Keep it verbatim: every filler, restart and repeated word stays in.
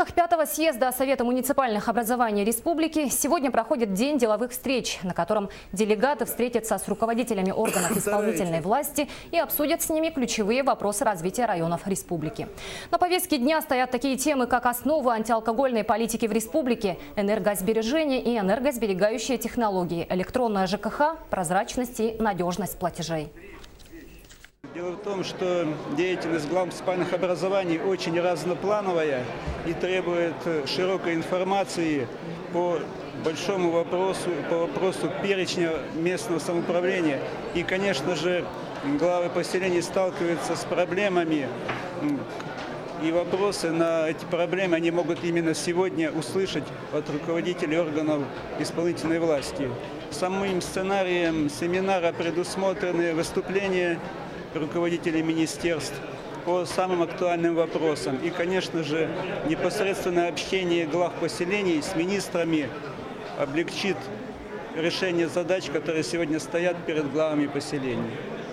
рамках пятого съезда Совета муниципальных образований республики сегодня проходит День деловых встреч, на котором делегаты встретятся с руководителями органов исполнительной власти и обсудят с ними ключевые вопросы развития районов республики. На повестке дня стоят такие темы, как основы антиалкогольной политики в республике, энергосбережение и энергосберегающие технологии, электронная ЖКХ, прозрачность и надежность платежей. Дело в том, что деятельность глав муниципальных образований очень разноплановая и требует широкой информации по большому вопросу, по вопросу перечня местного самоуправления. И, конечно же, главы поселений сталкиваются с проблемами, и вопросы на эти проблемы они могут именно сегодня услышать от руководителей органов исполнительной власти. Самым сценарием семинара предусмотрены выступления руководителей министерств по самым актуальным вопросам. И, конечно же, непосредственное общение глав поселений с министрами облегчит решение задач, которые сегодня стоят перед главами поселений.